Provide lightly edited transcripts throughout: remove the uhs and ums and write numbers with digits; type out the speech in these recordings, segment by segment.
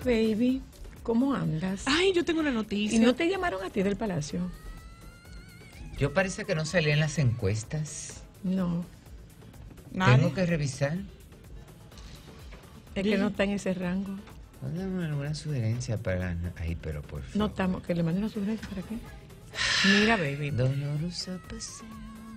baby, ¿cómo andas? Ay, yo tengo una noticia. ¿Y no te llamaron a ti del palacio? Yo parece que no salí en las encuestas. No, Nadie. Tengo que revisar. es que no está en ese rango. Dame alguna sugerencia para... Ay, pero por favor. No estamos, que le mande una sugerencia para qué. Mira, baby. Dolorosa pasión.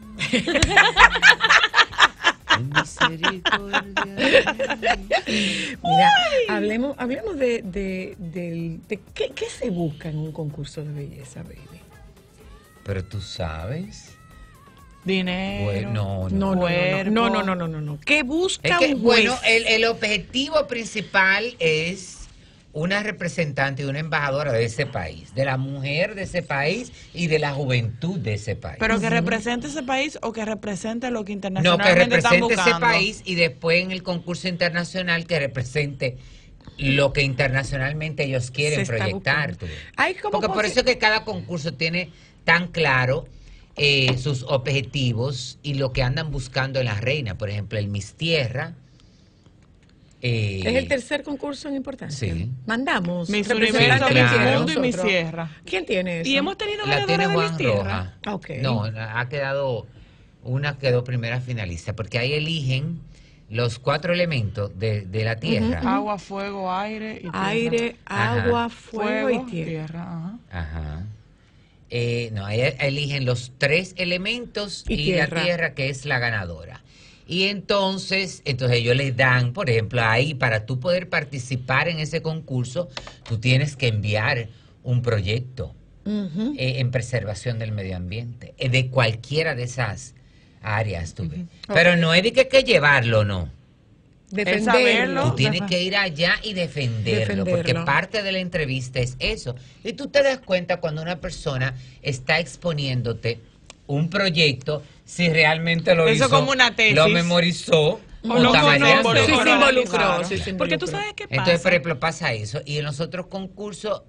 En misericordia. Mira, hablemos de qué se busca en un concurso de belleza, baby. Pero tú sabes. Dinero. Bueno, No. ¿Qué busca Es que, un juez? bueno, el objetivo principal es una representante y una embajadora de ese país, de la mujer de ese país y de la juventud de ese país. Pero que represente ese país o que represente lo que No, que internacionalmente están represente buscando. ese país y después en el concurso internacional que represente lo que internacionalmente ellos quieren Se está proyectar. buscando. tú ves. Hay como Porque por eso es que cada concurso tiene tan claro sus objetivos y lo que andan buscando en la reina. Por ejemplo, el Miss Tierra. Es el tercer concurso en importancia. Sí. Mandamos. Miss representantes Universo, de Miss Tierra, Mundo y Miss nosotros. Sierra. ¿Quién tiene eso? Y hemos tenido La tiene ganadores de Miss Juan Tierra. Roja. Ok. No, ha quedado, una quedó primera finalista, porque ahí eligen los 4 elementos de la tierra. Agua, fuego, aire y tierra. Aire, Ajá. agua, fuego y tierra. Ajá. Ajá. No, ahí eligen los 3 elementos Y y la tierra. tierra, que es la ganadora. Y entonces ellos les dan, por ejemplo, ahí para tú poder participar en ese concurso, tú tienes que enviar un proyecto Ujú. en preservación del medio ambiente, de cualquiera de esas áreas, tú ves. Pero no es de que hay que llevarlo, no. Defenderlo. saberlo. Tú tienes que ir allá y defenderlo, porque Defenderlo. parte de la entrevista es eso. Y tú te das cuenta cuando una persona está exponiéndote un proyecto, si realmente lo Eso hizo, como una tesis. lo memorizó, O lo tamaña conoce, Sí, no. se involucró. Claro. Sí, se Porque tú involucró. sabes qué pasa. Entonces, por ejemplo, pasa eso. Y en los otros concursos,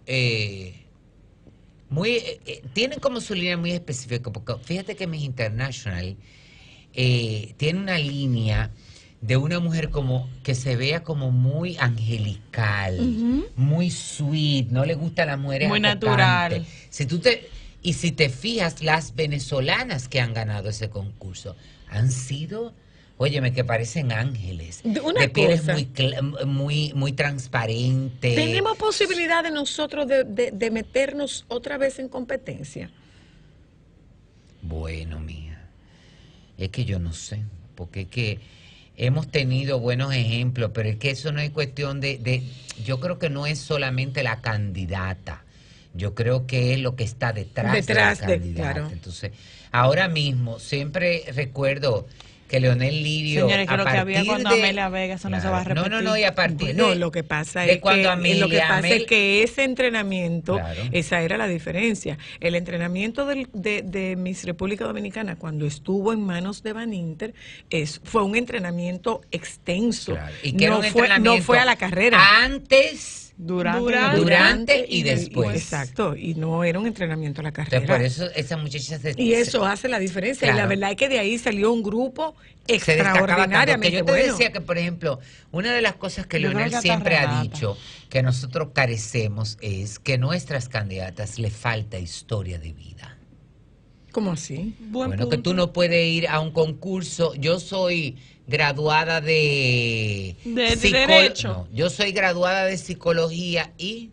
tienen como su línea muy específica. Porque fíjate que Miss International tiene una línea de una mujer como que se vea como muy angelical, muy sweet, no le gusta a las mujeres Muy acotantes. natural. Y si te fijas, las venezolanas que han ganado ese concurso han sido, óyeme, que parecen ángeles. Una de pieles cosa. muy transparentes. ¿Tenemos posibilidad de nosotros de meternos otra vez en competencia? Bueno, mía, es que yo no sé, porque es que hemos tenido buenos ejemplos, pero es que eso no es cuestión yo creo que no es solamente la candidata, yo creo que es lo que está detrás de la candidata. claro. Entonces, ahora mismo, siempre recuerdo que Leonel Lirio, Señores, que a lo que había partir cuando de- Amelia Vega, eso no se va a repetir. No, y a partir Bueno, de... lo que pasa de es cuando que Amel- ese entrenamiento, Claro. esa era la diferencia. El entrenamiento de Miss República Dominicana cuando estuvo en manos de Van Inter fue un entrenamiento extenso. Claro, y que era no un fue entrenamiento a la carrera. antes, Durante y después. Exacto, y no era un entrenamiento a la carrera. Entonces, por eso esa muchacha Y eso hace la diferencia. Y la Claro. verdad es que de ahí salió un grupo se destacaba tanto, que extraordinariamente yo te bueno. decía que, por ejemplo, una de las cosas que Yo creo Leonel que hasta siempre ha Renata. dicho que nosotros carecemos es que nuestras candidatas le falta historia de vida. ¿Cómo así? Buen Bueno, que punto. tú no puedes ir a un concurso. Yo soy graduada de Derecho. No, yo soy graduada de psicología y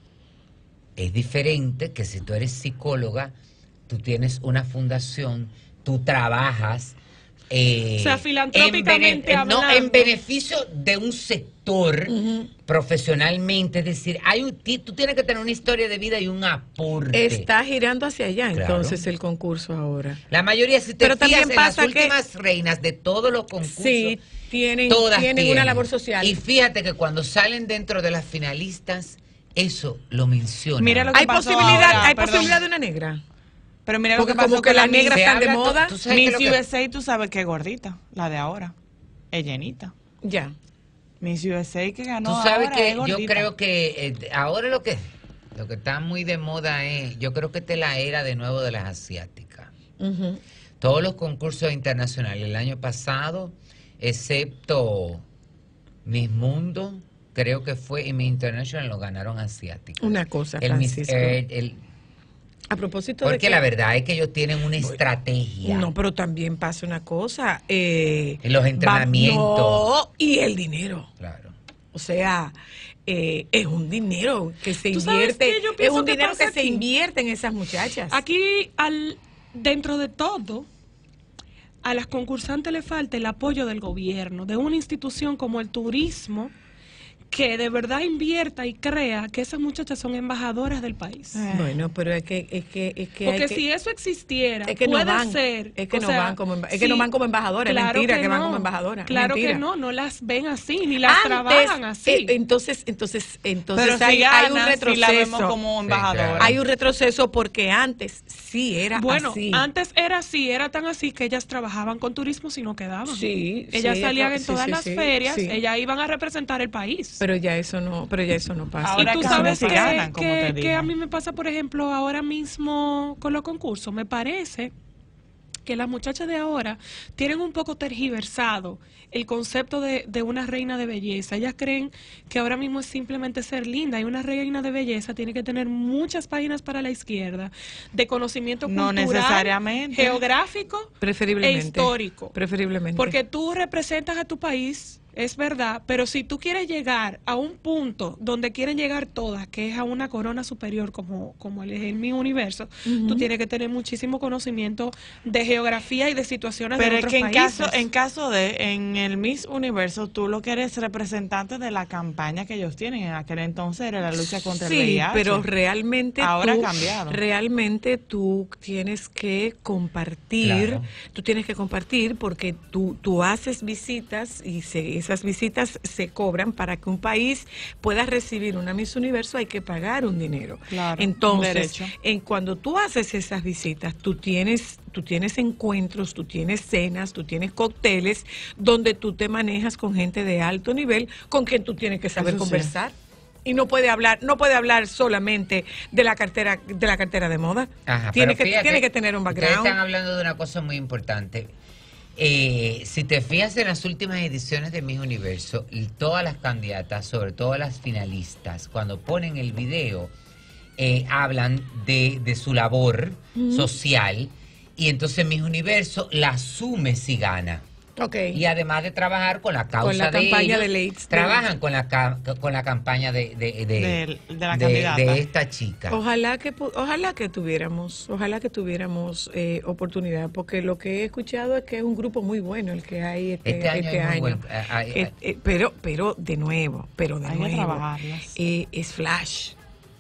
es diferente que si tú eres psicóloga, tú tienes una fundación, tú trabajas. O sea, filantrópicamente no, hablando. en beneficio de un sector profesionalmente, es decir, tú tienes que tener una historia de vida y un aporte. Está girando hacia allá, Claro. entonces, el concurso ahora. La mayoría, si te Pero fijas también en las pasa que- últimas reinas de todos los concursos, Sí, tienen todas una tienen. labor social. Y fíjate que cuando salen dentro de las finalistas, eso lo mencionan. Mira lo que ¿Hay pasó posibilidad, ahora, hay perdón. posibilidad de una negra? Pero mira Porque lo que pasó como que con la las negras Miss- están de Se habla to- moda. tú sabes que Miss lo que- USA, tú sabes que es gordita, la de ahora. Es llenita. Ya. Miss USA que ganó Tú sabes ahora que es yo gordita. creo que ahora lo que está muy de moda es, yo creo que esta es la era de nuevo de las asiáticas. Ujú. Todos los concursos internacionales el año pasado, excepto Miss Mundo, creo que fue en Miss International, lo ganaron asiáticos. Una cosa, el Miss Francisco. Earth, A propósito de porque que, la verdad es que ellos tienen una estrategia. no, pero también pasa una cosa. En los entrenamientos. Y el dinero. Claro. O sea, es un dinero que se ¿Tú sabes invierte, qué yo es pienso un que dinero pasa que se aquí? invierte en esas muchachas. Aquí, dentro de todo, a las concursantes le falta el apoyo del gobierno, de una institución como el turismo, que de verdad invierta y crea que esas muchachas son embajadoras del país. Bueno, pero es que Porque hay que- si eso existiera, es que puede no van, ser. es que o no sea, van como es que no van como embajadoras, es claro mentira que van no, como embajadoras. Claro mentira. que no las ven así, ni las Antes, trabajan así. entonces Pero si hay ganan, un si retroceso. la vemos como embajadora. claro. Hay un retroceso porque antes sí era Bueno, así. antes era así, era tan así que ellas trabajaban con turismo si no quedaban. Sí, Ellas sí, salían en sí, todas sí, las sí, ferias, sí. ellas iban a representar el país. Pero ya eso no pasa. Ahora Y tú cambia sabes si ganan, como te que digo. a mí me pasa, por ejemplo, ahora mismo con los concursos, me parece que las muchachas de ahora tienen un poco tergiversado el concepto de una reina de belleza. Ellas creen que ahora mismo es simplemente ser linda, y una reina de belleza tiene que tener muchas páginas para la izquierda de conocimiento No cultural, necesariamente. geográfico Preferiblemente. e histórico. Preferiblemente. Porque tú representas a tu país, es verdad, pero si tú quieres llegar a un punto donde quieren llegar todas, que es a una corona superior como el mi universo, tú tienes que tener muchísimo conocimiento de geografía y de situaciones Pero de es otros que países. en caso de, en el Miss Universo, tú lo que eres representante de la campaña que ellos tienen. En aquel entonces era la lucha contra el Sí, VIH. pero realmente Ahora tú, ha cambiado. realmente tú tienes que compartir, Claro. tú tienes que compartir porque tú haces visitas y esas visitas se cobran para que un país pueda recibir una Miss Universo, hay que pagar un dinero. Claro, un Entonces, derecho. cuando tú haces esas visitas, tú tienes encuentros, tú tienes cenas, tú tienes cócteles donde tú te manejas con gente de alto nivel con quien tú tienes que saber Eso sí. conversar. Y no puede hablar solamente de la cartera de moda. Ajá, tiene pero fíjate, que tener un Ustedes background. están hablando de una cosa muy importante. Si te fijas en las últimas ediciones de Miss Universo, todas las candidatas, sobre todo las finalistas, cuando ponen el video, hablan de su labor social, y entonces Miss Universo la asume si gana. Okay. Y además de trabajar con la causa Con la de campaña ellos, de Leitz. trabajan con la campaña de la candidata. de esta chica. Ojalá que tuviéramos oportunidad, porque lo que he escuchado es que es un grupo muy bueno el que hay Este año hay muy buen- pero de nuevo, Hay que trabajarlas. es flash.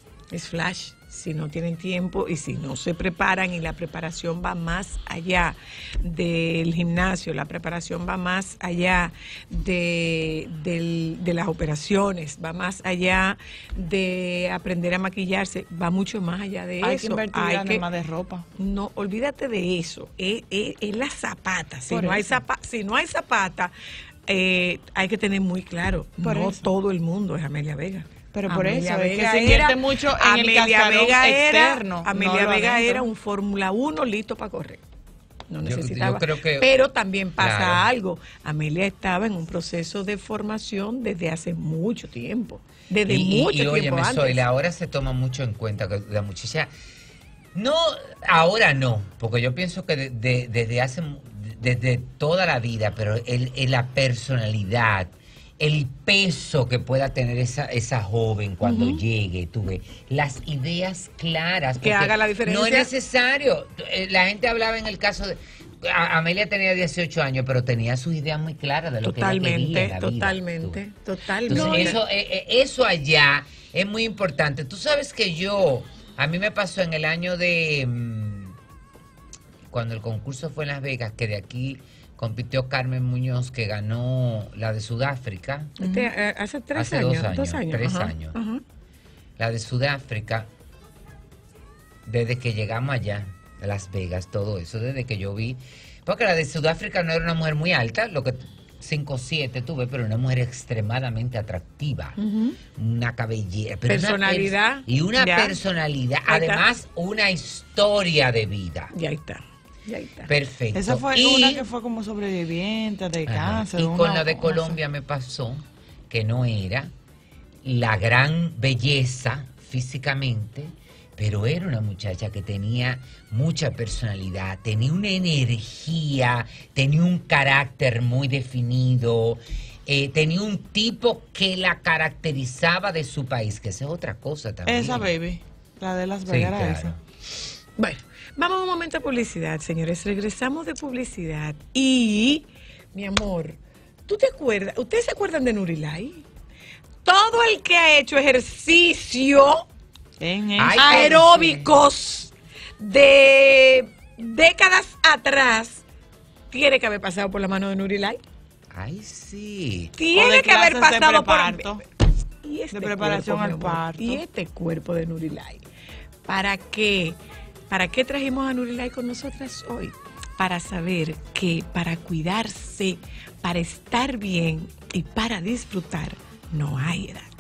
Si no tienen tiempo y si no se preparan, y la preparación va más allá del gimnasio, la preparación va más allá de las operaciones, va más allá de aprender a maquillarse, va mucho más allá de Hay eso. que invertir además de ropa. No, olvídate de eso, es la zapata. Si Por no hay eso. zapata, hay que tener muy claro, Por no eso. todo el mundo es Amelia Vega. Pero por Amelia eso es que Vega se invierte era- mucho en el Amelia cascarón Vega externo. Amelia no lo Vega adentro. era un Fórmula 1 listo para correr. No Yo necesitaba. creo que- pero también pasa Claro. algo. Amelia estaba en un proceso de formación desde hace mucho tiempo. Desde mucho tiempo óyeme, antes. Zoila, ahora se toma mucho en cuenta que la muchacha, no, ahora no, porque yo pienso que desde toda la vida, pero la personalidad, el peso que pueda tener esa joven cuando llegue, tú ves, las ideas claras. Que porque haga la diferencia. No es necesario. La gente hablaba en el caso de... Amelia tenía 18 años, pero tenía sus ideas muy claras de lo que ella quería en la vida, Totalmente. entonces, eso allá es muy importante. Tú sabes que a mí me pasó en el año de, cuando el concurso fue en Las Vegas, que de aquí compitió Carmen Muñoz, que ganó la de Sudáfrica. Hace 3 Hace años. 2 años, 3 ajá, años. ajá. La de Sudáfrica, desde que llegamos allá, a Las Vegas, todo eso, desde que yo vi, porque la de Sudáfrica no era una mujer muy alta, lo que 5'7" tuve, pero una mujer extremadamente atractiva, una cabellera, pero Personalidad. y una Ya. personalidad, Ahí está. además una historia de vida. Ya está. Perfecto. Esa fue Y- una que fue como sobreviviente de Ajá. cáncer. Y con una- la de una- Colombia me pasó que no era, la gran belleza físicamente, pero era una muchacha que tenía mucha personalidad, tenía una energía, tenía un carácter muy definido, tenía un tipo que la caracterizaba de su país, que esa es otra cosa también. Esa baby, la de Las Sí, Vegas era claro. esa. Bueno, vamos a un momento a publicidad, señores. Regresamos de publicidad. Y, mi amor, ¿tú te acuerdas? ¿Ustedes se acuerdan de Nurilay? Todo el que ha hecho ejercicio Ay, aeróbicos de décadas atrás tiene que haber pasado por la mano de Nurilay. Ay, sí. O Tiene de que haber clases de pasado por... preparto. Y este De preparación cuerpo, mi al amor, parto. y este cuerpo de Nurilay. ¿Para qué? ¿Para qué trajimos a Nurilay con nosotras hoy? Para saber que para cuidarse, para estar bien y para disfrutar, no hay edad.